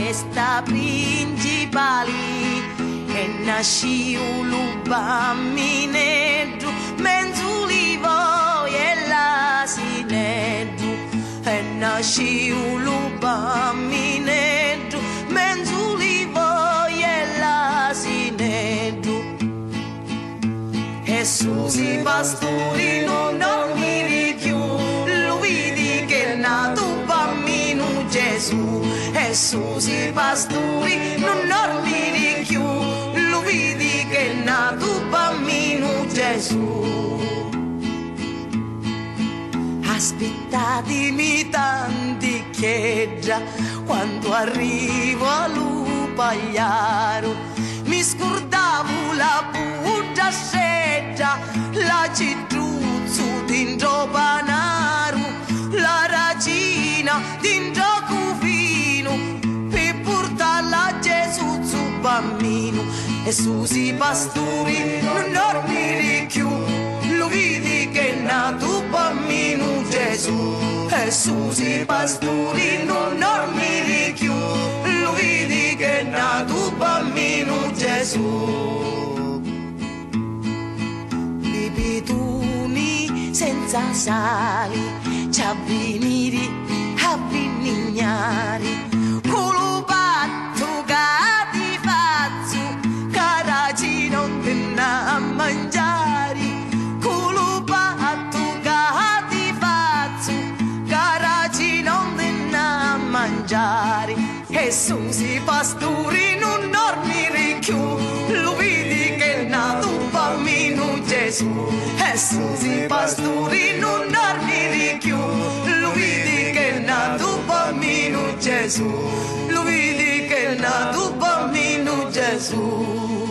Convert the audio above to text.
festa principali e nasci un bambinetto menzulivo e l'asinetto e nasci un bambinetto menzulivo e l'asinetto. Gesù i pastori non dormire più, lo vedi che è nato un bambino Gesù. Gesù i pastori non dormire più, lo vedi che è nato un bambino Gesù. Aspettatemi tanti che già quando arrivo all'upagliaro mi scordavo la puta seggia, la citruzzo dentro panaro, la ragina dentro cufino per portarla a Gesù su bambino. E su i pastori non dormire più, lo vedi che è nato bambino Gesù. E su i pastori non dormire più, lo vedi che è nato bambino Gesù. Bibituni senza sali, ci avveniri a vinignari, con lo patto che ti faccio, caraci non te ne a mangiare, con lo patto che ti faccio, caraci non te ne a mangiare. E su i pastori non dormire più, lo vedi che è nato un bambino Gesù. E su i pastori non dormire più, lo vedi che è nato un bambino Gesù. Lo vedi che è nato un bambino Gesù.